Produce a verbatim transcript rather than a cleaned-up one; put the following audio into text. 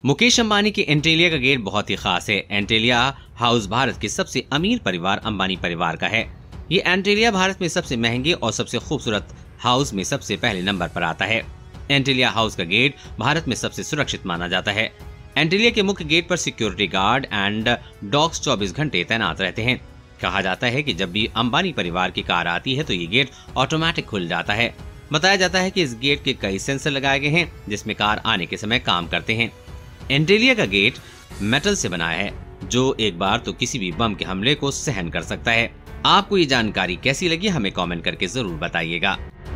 मुकेश अंबानी के एंटेलिया का गेट बहुत ही खास है। एंटेलिया हाउस भारत के सबसे अमीर परिवार अंबानी परिवार का है। ये एंटेलिया भारत में सबसे महंगे और सबसे खूबसूरत हाउस में सबसे पहले नंबर पर आता है। एंटेलिया हाउस का गेट भारत में सबसे सुरक्षित माना जाता है। एंटेलिया के मुख्य गेट पर सिक्योरिटी गार्ड एंड डॉग्स चौबीस घंटे तैनात रहते हैं। कहा जाता है कि जब भी अंबानी परिवार की कार आती है तो ये गेट ऑटोमेटिक खुल जाता है। बताया जाता है कि इस गेट के कई सेंसर लगाए गए हैं जिसमें कार आने के समय काम करते हैं। एंटेलिया का गेट मेटल से बना है जो एक बार तो किसी भी बम के हमले को सहन कर सकता है। आपको ये जानकारी कैसी लगी हमें कमेंट करके जरूर बताइएगा।